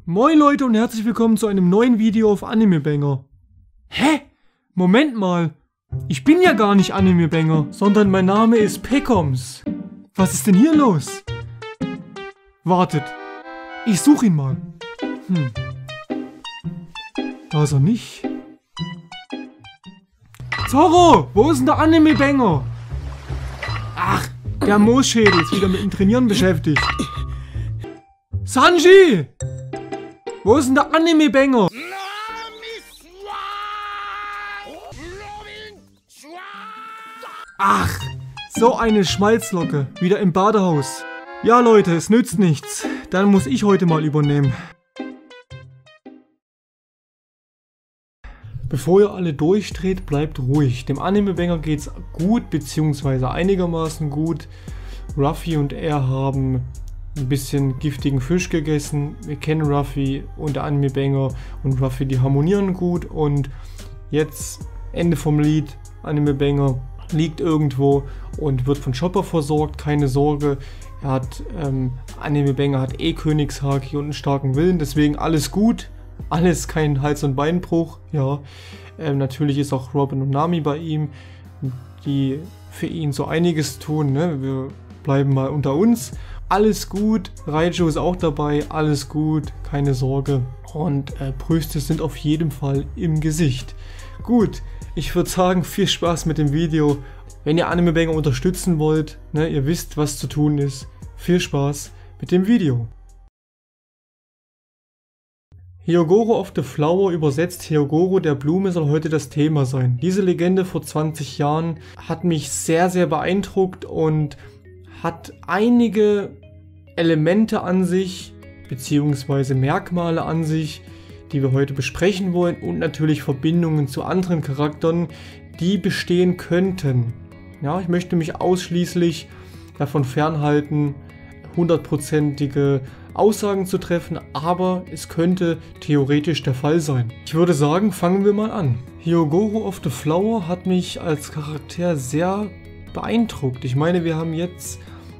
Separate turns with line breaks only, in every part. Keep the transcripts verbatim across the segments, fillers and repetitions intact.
Moin Leute und herzlich willkommen zu einem neuen Video auf Anime Banger. Hä? Moment mal. Ich bin ja gar nicht Anime Banger, sondern mein Name ist Pekoms. Was ist denn hier los? Wartet. Ich suche ihn mal. Hm. Da ist er nicht. Zorro, wo ist denn der Anime Banger? Ach, der Moosschädel ist wieder mit dem Trainieren beschäftigt. Sanji! Wo ist denn der Anime Banger? Ach, so eine Schmalzlocke. Wieder im Badehaus. Ja Leute, es nützt nichts. Dann muss ich heute mal übernehmen. Bevor ihr alle durchdreht, bleibt ruhig. Dem Anime Banger geht's gut, beziehungsweise einigermaßen gut. Ruffy und er haben ein bisschen giftigen Fisch gegessen. Wir kennen Ruffy und der Anime Banger und Ruffy, die harmonieren gut. Und jetzt, Ende vom Lied, Anime Banger liegt irgendwo und wird von Chopper versorgt. Keine Sorge, er hat, ähm, Anime Banger hat eh Königshaki und einen starken Willen, deswegen alles gut. Alles kein Hals- und Beinbruch, ja. Ähm, natürlich ist auch Robin und Nami bei ihm, die für ihn so einiges tun, ne? Wir bleiben mal unter uns. Alles gut, Raijo ist auch dabei, alles gut, keine Sorge. Und äh, Brüste sind auf jeden Fall im Gesicht. Gut, ich würde sagen, viel Spaß mit dem Video. Wenn ihr Anime Banger unterstützen wollt, ne, ihr wisst, was zu tun ist. Viel Spaß mit dem Video. Hyogoro of the Flower übersetzt Hyogoro der Blume soll heute das Thema sein. Diese Legende vor zwanzig Jahren hat mich sehr, sehr beeindruckt und hat einige Elemente an sich, beziehungsweise Merkmale an sich, die wir heute besprechen wollen und natürlich Verbindungen zu anderen Charakteren, die bestehen könnten. Ja, ich möchte mich ausschließlich davon fernhalten, hundertprozentige Aussagen zu treffen, aber es könnte theoretisch der Fall sein. Ich würde sagen, fangen wir mal an. Hyogoro of the Flower hat mich als Charakter sehr beeindruckt. Ich meine, wir haben jetzt,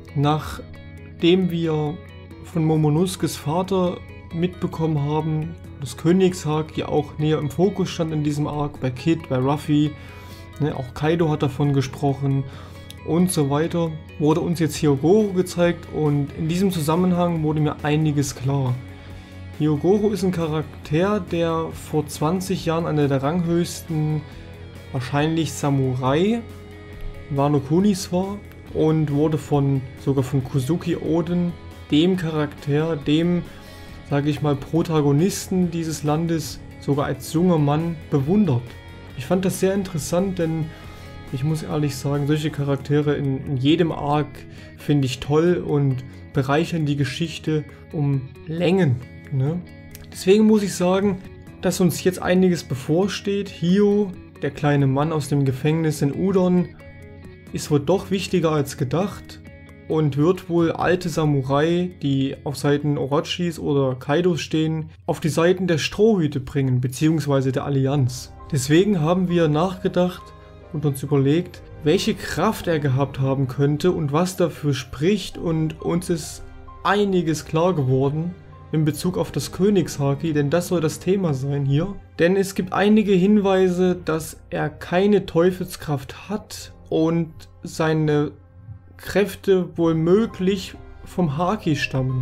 nachdem wir von Momonosuke's Vater mitbekommen haben, dass Königshaki auch näher im Fokus stand in diesem Arc, bei Kid, bei Ruffy, ne, auch Kaido hat davon gesprochen und so weiter, wurde uns jetzt Hyogoro gezeigt und in diesem Zusammenhang wurde mir einiges klar. Hyogoro ist ein Charakter, der vor zwanzig Jahren einer der ranghöchsten, wahrscheinlich Samurai, Wano Kunis war und wurde von, sogar von Kozuki Oden, dem Charakter, dem, sage ich mal, Protagonisten dieses Landes, sogar als junger Mann bewundert. Ich fand das sehr interessant, denn ich muss ehrlich sagen, solche Charaktere in, in jedem Arc finde ich toll und bereichern die Geschichte um Längen. Ne? Deswegen muss ich sagen, dass uns jetzt einiges bevorsteht. Hio, der kleine Mann aus dem Gefängnis in Udon, ist wohl doch wichtiger als gedacht und wird wohl alte Samurai, die auf Seiten Orochis oder Kaidos stehen, auf die Seiten der Strohhüte bringen, beziehungsweise der Allianz. Deswegen haben wir nachgedacht und uns überlegt, welche Kraft er gehabt haben könnte und was dafür spricht, und uns ist einiges klar geworden in Bezug auf das Königshaki, denn das soll das Thema sein hier. Denn es gibt einige Hinweise, dass er keine Teufelskraft hat und seine Kräfte wohl möglich vom Haki stammen.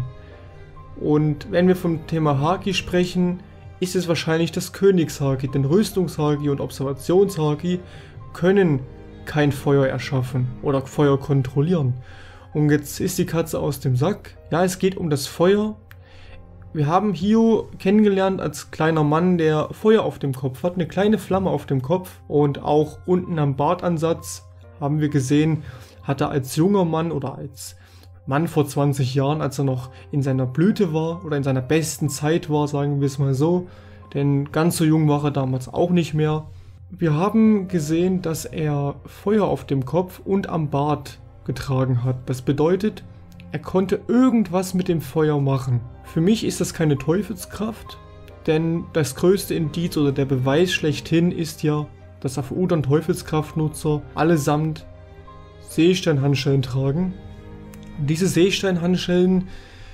Und wenn wir vom Thema Haki sprechen, ist es wahrscheinlich das Königshaki, denn Rüstungshaki und Observationshaki können kein Feuer erschaffen oder Feuer kontrollieren. Und jetzt ist die Katze aus dem Sack. Ja, es geht um das Feuer. Wir haben Hio kennengelernt als kleiner Mann, der Feuer auf dem Kopf hat, eine kleine Flamme auf dem Kopf, und auch unten am Bartansatz haben wir gesehen, hat er als junger Mann oder als Mann vor zwanzig Jahren, als er noch in seiner Blüte war oder in seiner besten Zeit war, sagen wir es mal so, denn ganz so jung war er damals auch nicht mehr. Wir haben gesehen, dass er Feuer auf dem Kopf und am Bart getragen hat. Das bedeutet, er konnte irgendwas mit dem Feuer machen. Für mich ist das keine Teufelskraft, denn das größte Indiz oder der Beweis schlechthin ist ja, dass auf Udon Teufelskraftnutzer allesamt Seesteinhandschellen tragen. Und diese Seesteinhandschellen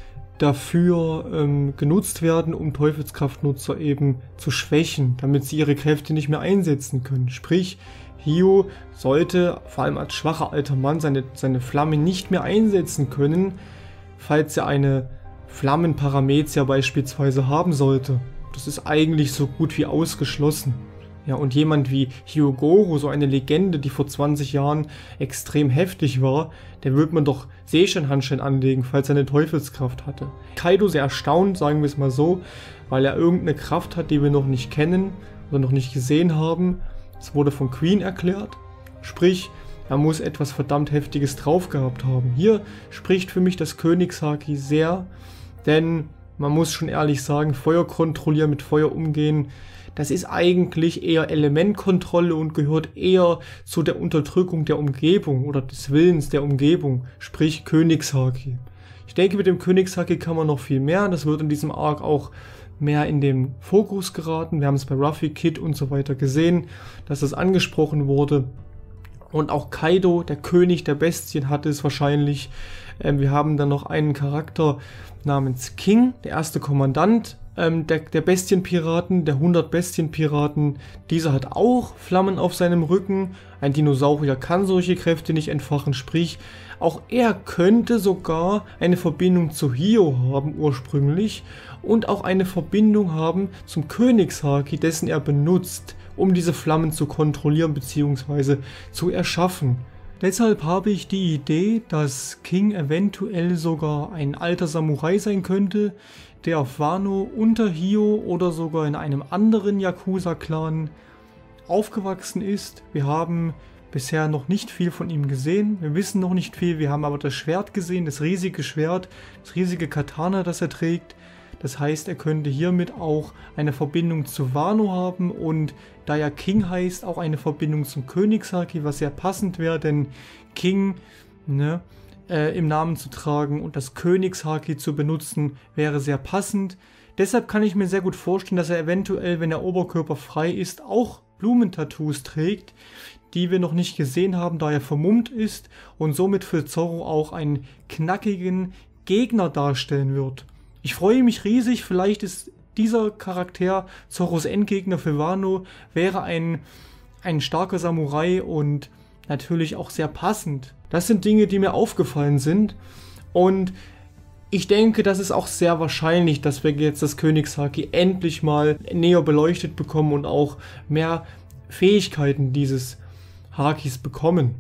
dafür ähm, genutzt werden, um Teufelskraftnutzer eben zu schwächen, damit sie ihre Kräfte nicht mehr einsetzen können. Sprich, Hio sollte vor allem als schwacher alter Mann seine, seine Flamme nicht mehr einsetzen können, falls er eine Flammenparametia beispielsweise haben sollte. Das ist eigentlich so gut wie ausgeschlossen. Ja, und jemand wie Hyogoro, so eine Legende, die vor zwanzig Jahren extrem heftig war, der wird man doch Seishin-Handschellen anlegen, falls er eine Teufelskraft hatte. Kaido sehr erstaunt, sagen wir es mal so, weil er irgendeine Kraft hat, die wir noch nicht kennen oder noch nicht gesehen haben. Es wurde von Queen erklärt, sprich, er muss etwas verdammt Heftiges drauf gehabt haben. Hier spricht für mich das Königshaki sehr, denn man muss schon ehrlich sagen, Feuer kontrollieren, mit Feuer umgehen, das ist eigentlich eher Elementkontrolle und gehört eher zu der Unterdrückung der Umgebung oder des Willens der Umgebung, sprich Königshaki. Ich denke, mit dem Königshaki kann man noch viel mehr, das wird in diesem Arc auch mehr in den Fokus geraten. Wir haben es bei Ruffy, Kid und so weiter gesehen, dass das angesprochen wurde. Und auch Kaido, der König der Bestien, hatte es wahrscheinlich. Ähm, wir haben dann noch einen Charakter namens King, der erste Kommandant ähm, der, der Bestienpiraten, der hundert Bestienpiraten. Dieser hat auch Flammen auf seinem Rücken. Ein Dinosaurier kann solche Kräfte nicht entfachen, sprich, auch er könnte sogar eine Verbindung zu Hio haben ursprünglich und auch eine Verbindung haben zum Königshaki, dessen er benutzt, um diese Flammen zu kontrollieren bzw. zu erschaffen. Deshalb habe ich die Idee, dass King eventuell sogar ein alter Samurai sein könnte, der auf Wano unter Hio oder sogar in einem anderen Yakuza-Clan aufgewachsen ist. Wir haben bisher noch nicht viel von ihm gesehen, wir wissen noch nicht viel, wir haben aber das Schwert gesehen, das riesige Schwert, das riesige Katana, das er trägt. Das heißt, er könnte hiermit auch eine Verbindung zu Wano haben und da ja King heißt, auch eine Verbindung zum Königshaki, was sehr passend wäre, denn King ne, äh, im Namen zu tragen und das Königshaki zu benutzen, wäre sehr passend. Deshalb kann ich mir sehr gut vorstellen, dass er eventuell, wenn er oberkörperfrei ist, auch Blumentattoos trägt, die wir noch nicht gesehen haben, da er vermummt ist und somit für Zoro auch einen knackigen Gegner darstellen wird. Ich freue mich riesig, vielleicht ist dieser Charakter Zoros Endgegner für Wano, wäre ein, ein starker Samurai und natürlich auch sehr passend. Das sind Dinge, die mir aufgefallen sind und ich denke, das ist auch sehr wahrscheinlich, dass wir jetzt das Königshaki endlich mal näher beleuchtet bekommen und auch mehr Fähigkeiten dieses Hakis bekommen.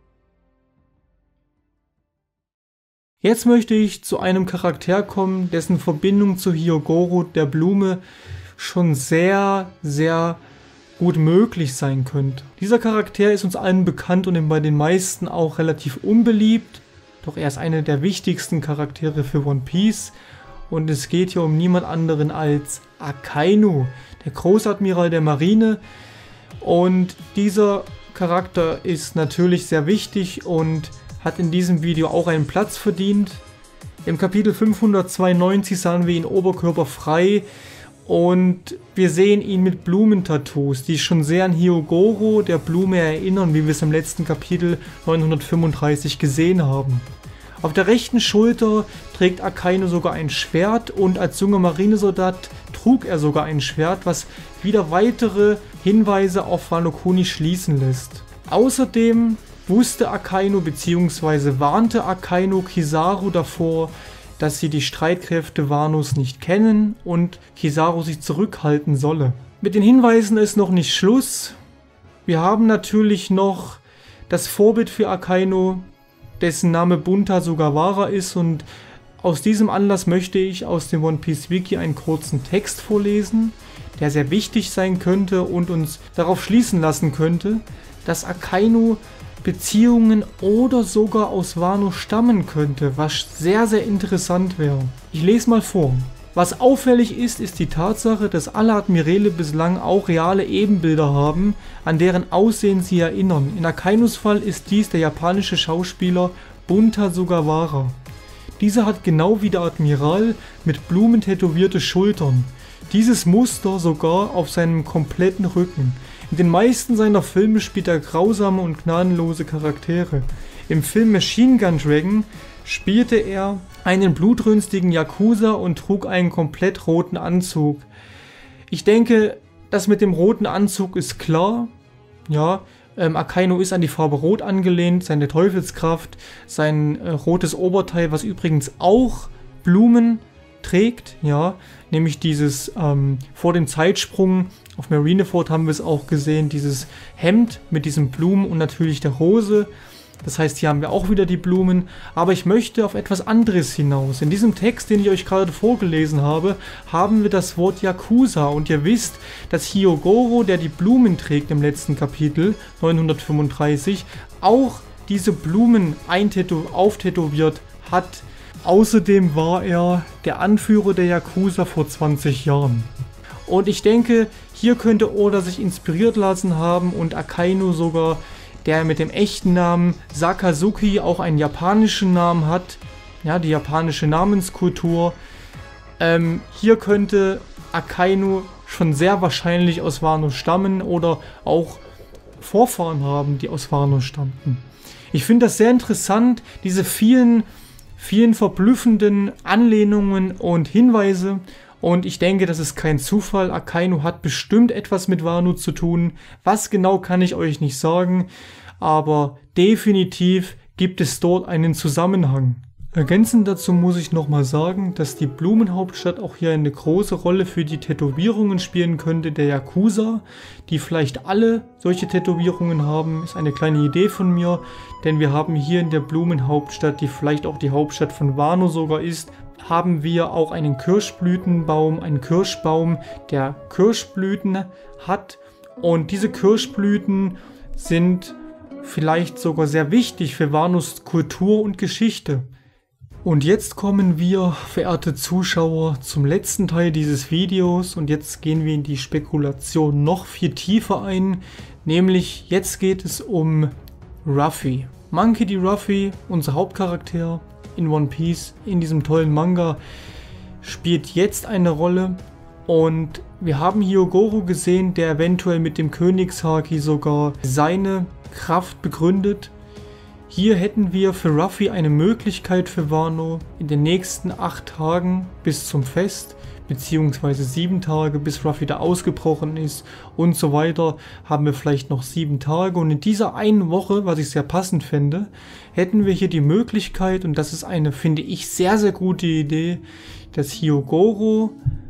Jetzt möchte ich zu einem Charakter kommen, dessen Verbindung zu Hyogoro, der Blume, schon sehr, sehr gut möglich sein könnte. Dieser Charakter ist uns allen bekannt und bei den meisten auch relativ unbeliebt, doch er ist einer der wichtigsten Charaktere für One Piece und es geht hier um niemand anderen als Akainu, der Großadmiral der Marine, und dieser Charakter ist natürlich sehr wichtig und hat in diesem Video auch einen Platz verdient. Im Kapitel fünfhundertzweiundneunzig sahen wir ihn oberkörperfrei und wir sehen ihn mit Blumentattoos, die schon sehr an Hyogoro, der Blume, erinnern, wie wir es im letzten Kapitel neunhundertfünfunddreißig gesehen haben. Auf der rechten Schulter trägt Akainu sogar ein Schwert und als junger Marinesoldat trug er sogar ein Schwert, was wieder weitere Hinweise auf Wano Kuni schließen lässt. Außerdem wusste Akainu bzw. warnte Akainu Kizaru davor, dass sie die Streitkräfte Wanos nicht kennen und Kizaru sich zurückhalten solle. Mit den Hinweisen ist noch nicht Schluss. Wir haben natürlich noch das Vorbild für Akainu, dessen Name Bunta Sugawara ist, und aus diesem Anlass möchte ich aus dem One Piece Wiki einen kurzen Text vorlesen, der sehr wichtig sein könnte und uns darauf schließen lassen könnte, dass Akainu Beziehungen oder sogar aus Wano stammen könnte, was sehr, sehr interessant wäre. Ich lese mal vor. Was auffällig ist, ist die Tatsache, dass alle Admiräle bislang auch reale Ebenbilder haben, an deren Aussehen sie erinnern. In Akainus Fall ist dies der japanische Schauspieler Bunta Sugawara. Dieser hat genau wie der Admiral mit Blumen tätowierte Schultern. Dieses Muster sogar auf seinem kompletten Rücken. In den meisten seiner Filme spielt er grausame und gnadenlose Charaktere. Im Film Machine Gun Dragon spielte er einen blutrünstigen Yakuza und trug einen komplett roten Anzug. Ich denke, das mit dem roten Anzug ist klar. Ja, ähm, Akainu ist an die Farbe Rot angelehnt, seine Teufelskraft, sein äh, rotes Oberteil, was übrigens auch Blumen trägt, ja, nämlich dieses ähm, vor dem Zeitsprung auf Marineford haben wir es auch gesehen, dieses Hemd mit diesen Blumen und natürlich der Rose. Das heißt, hier haben wir auch wieder die Blumen, aber ich möchte auf etwas anderes hinaus. In diesem Text, den ich euch gerade vorgelesen habe, haben wir das Wort Yakuza und ihr wisst, dass Hyogoro, der die Blumen trägt im letzten Kapitel, neunhundertfünfunddreißig, auch diese Blumen auftätowiert hat. Außerdem war er der Anführer der Yakuza vor zwanzig Jahren. Und ich denke, hier könnte Oda sich inspiriert lassen haben und Akainu sogar, der mit dem echten Namen Sakazuki auch einen japanischen Namen hat, ja, die japanische Namenskultur. Ähm, hier könnte Akainu schon sehr wahrscheinlich aus Wano stammen oder auch Vorfahren haben, die aus Wano stammten. Ich finde das sehr interessant, diese vielen, vielen verblüffenden Anlehnungen und Hinweise. Und ich denke, das ist kein Zufall. Akainu hat bestimmt etwas mit Wano zu tun. Was genau kann ich euch nicht sagen. Aber definitiv gibt es dort einen Zusammenhang. Ergänzend dazu muss ich nochmal sagen, dass die Blumenhauptstadt auch hier eine große Rolle für die Tätowierungen spielen könnte der Yakuza, die vielleicht alle solche Tätowierungen haben. Ist eine kleine Idee von mir, denn wir haben hier in der Blumenhauptstadt, die vielleicht auch die Hauptstadt von Wano sogar ist, haben wir auch einen Kirschblütenbaum, einen Kirschbaum, der Kirschblüten hat. Und diese Kirschblüten sind vielleicht sogar sehr wichtig für Wanos Kultur und Geschichte. Und jetzt kommen wir, verehrte Zuschauer, zum letzten Teil dieses Videos und jetzt gehen wir in die Spekulation noch viel tiefer ein, nämlich jetzt geht es um Ruffy. Monkey D. Ruffy, unser Hauptcharakter in One Piece, in diesem tollen Manga, spielt jetzt eine Rolle und wir haben Hyogoro gesehen, der eventuell mit dem Königshaki sogar seine Kraft begründet. Hier hätten wir für Ruffy eine Möglichkeit für Wano in den nächsten acht Tagen bis zum Fest, beziehungsweise sieben Tage bis Ruffy da ausgebrochen ist und so weiter, haben wir vielleicht noch sieben Tage und in dieser einen Woche, was ich sehr passend fände, hätten wir hier die Möglichkeit, und das ist eine, finde ich, sehr sehr gute Idee, dass Hyogoro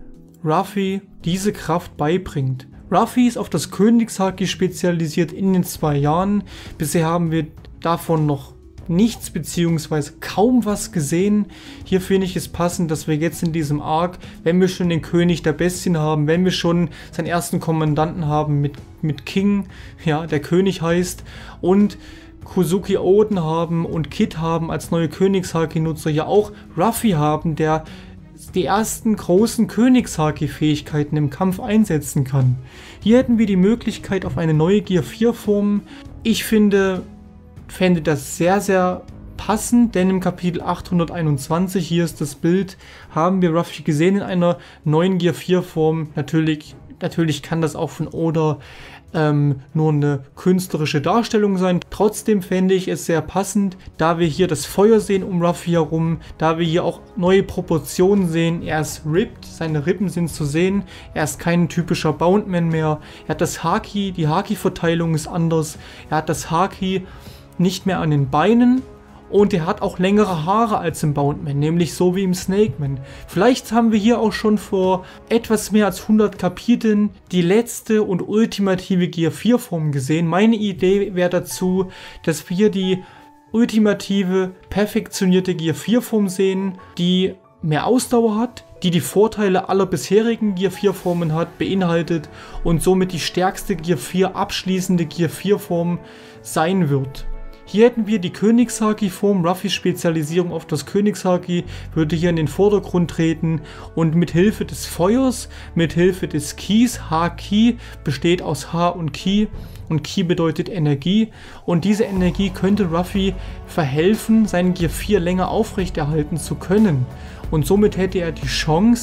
Ruffy diese Kraft beibringt. Ruffy ist auf das Königshaki spezialisiert in den zwei Jahren. Bisher haben wir davon noch nichts bzw. kaum was gesehen. Hier finde ich es passend, dass wir jetzt in diesem Arc, wenn wir schon den König der Bestien haben, wenn wir schon seinen ersten Kommandanten haben mit, mit King, ja, der König heißt, und Kozuki Oden haben und Kid haben als neue Königshaki-Nutzer, ja auch Ruffy haben, der die ersten großen Königshaki-Fähigkeiten im Kampf einsetzen kann. Hier hätten wir die Möglichkeit auf eine neue Gear vier Form. Ich finde, fände das sehr, sehr passend, denn im Kapitel achthunderteinundzwanzig, hier ist das Bild, haben wir Ruffy gesehen in einer neuen Gear vier Form. Natürlich, natürlich kann das auch von Oda ähm, nur eine künstlerische Darstellung sein. Trotzdem fände ich es sehr passend, da wir hier das Feuer sehen um Ruffy herum, da wir hier auch neue Proportionen sehen. Er ist ripped, seine Rippen sind zu sehen, er ist kein typischer Boundman mehr. Er hat das Haki, die Haki-Verteilung ist anders, er hat das Haki nicht mehr an den Beinen und er hat auch längere Haare als im Boundman, nämlich so wie im Snakeman. Vielleicht haben wir hier auch schon vor etwas mehr als hundert Kapiteln die letzte und ultimative Gear vier Form gesehen. Meine Idee wäre dazu, dass wir die ultimative, perfektionierte Gear vier Form sehen, die mehr Ausdauer hat, die die Vorteile aller bisherigen Gear vier Formen hat, beinhaltet und somit die stärkste Gear vier abschließende Gear vier Form sein wird. Hier hätten wir die Königshaki-Form, Ruffys Spezialisierung auf das Königshaki würde hier in den Vordergrund treten und mit Hilfe des Feuers, mit Hilfe des Kis, Haki besteht aus H und Ki und Ki bedeutet Energie und diese Energie könnte Ruffy verhelfen, seinen Gear vier länger aufrechterhalten zu können und somit hätte er die Chance,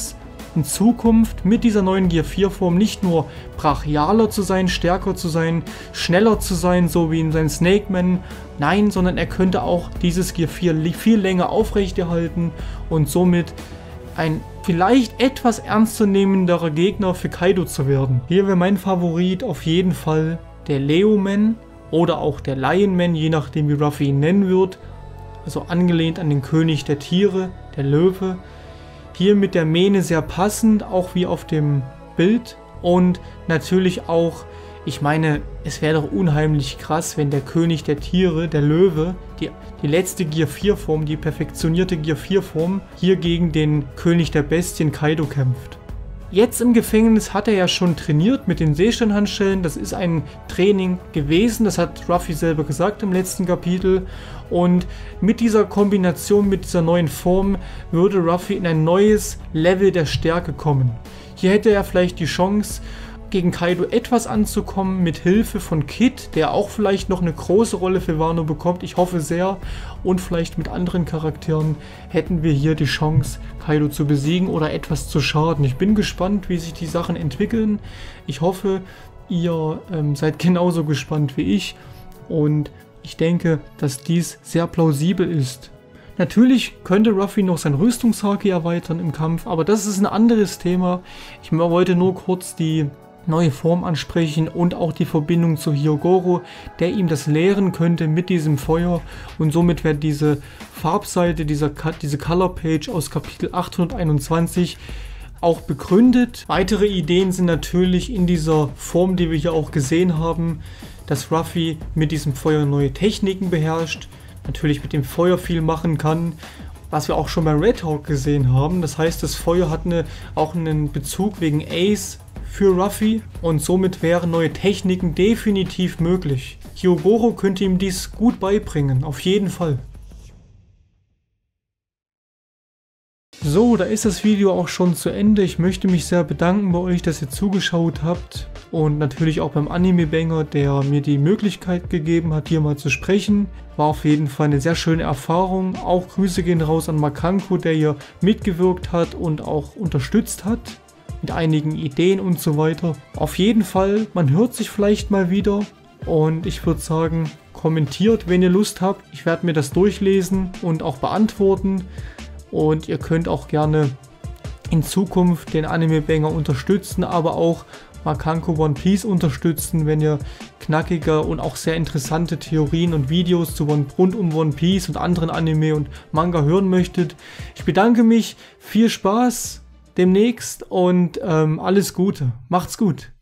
in Zukunft mit dieser neuen Gear vier Form nicht nur brachialer zu sein, stärker zu sein, schneller zu sein, so wie in seinem Snake Man. Nein, sondern er könnte auch dieses Gear vier viel länger aufrechterhalten und somit ein vielleicht etwas ernstzunehmenderer Gegner für Kaido zu werden. Hier wäre mein Favorit auf jeden Fall der Leoman oder auch der Lionman, je nachdem wie Ruffy ihn nennen wird. Also angelehnt an den König der Tiere, der Löwe. Hier mit der Mähne sehr passend, auch wie auf dem Bild. Und natürlich auch, ich meine, es wäre doch unheimlich krass, wenn der König der Tiere, der Löwe, die, die letzte Gear vier Form, die perfektionierte Gear vier Form, hier gegen den König der Bestien Kaido kämpft. Jetzt im Gefängnis hat er ja schon trainiert mit den Seesternhandschellen. Das ist ein Training gewesen, das hat Ruffy selber gesagt im letzten Kapitel. Und mit dieser Kombination, mit dieser neuen Form, würde Ruffy in ein neues Level der Stärke kommen. Hier hätte er vielleicht die Chance, gegen Kaido etwas anzukommen mit Hilfe von Kid, der auch vielleicht noch eine große Rolle für Wano bekommt. Ich hoffe sehr. Und vielleicht mit anderen Charakteren hätten wir hier die Chance, Kaido zu besiegen oder etwas zu schaden. Ich bin gespannt, wie sich die Sachen entwickeln. Ich hoffe, ihr ähm, seid genauso gespannt wie ich. Und ich denke, dass dies sehr plausibel ist. Natürlich könnte Ruffy noch sein Rüstungshaki erweitern im Kampf, aber das ist ein anderes Thema. Ich wollte nur kurz die neue Form ansprechen und auch die Verbindung zu Hyogoro, der ihm das lehren könnte mit diesem Feuer, und somit wäre diese Farbseite, dieser, diese Color Page aus Kapitel achthunderteinundzwanzig auch begründet. Weitere Ideen sind natürlich in dieser Form, die wir hier auch gesehen haben, dass Ruffy mit diesem Feuer neue Techniken beherrscht, natürlich mit dem Feuer viel machen kann, was wir auch schon bei Red Hawk gesehen haben. Das heißt, das Feuer hat eine, auch einen Bezug wegen Ace für Ruffy und somit wären neue Techniken definitiv möglich. Hyogoro könnte ihm dies gut beibringen, auf jeden Fall. So, da ist das Video auch schon zu Ende. Ich möchte mich sehr bedanken bei euch, dass ihr zugeschaut habt und natürlich auch beim Anime Banger, der mir die Möglichkeit gegeben hat, hier mal zu sprechen. War auf jeden Fall eine sehr schöne Erfahrung. Auch Grüße gehen raus an Makanko, der hier mitgewirkt hat und auch unterstützt hat mit einigen Ideen und so weiter. Auf jeden Fall, man hört sich vielleicht mal wieder und ich würde sagen, kommentiert, wenn ihr Lust habt. Ich werde mir das durchlesen und auch beantworten. Und ihr könnt auch gerne in Zukunft den Anime Banger unterstützen, aber auch Makanko One Piece unterstützen, wenn ihr knackige und auch sehr interessante Theorien und Videos zu One, rund um One Piece und anderen Anime und Manga hören möchtet. Ich bedanke mich, viel Spaß demnächst und ähm, alles Gute. Macht's gut.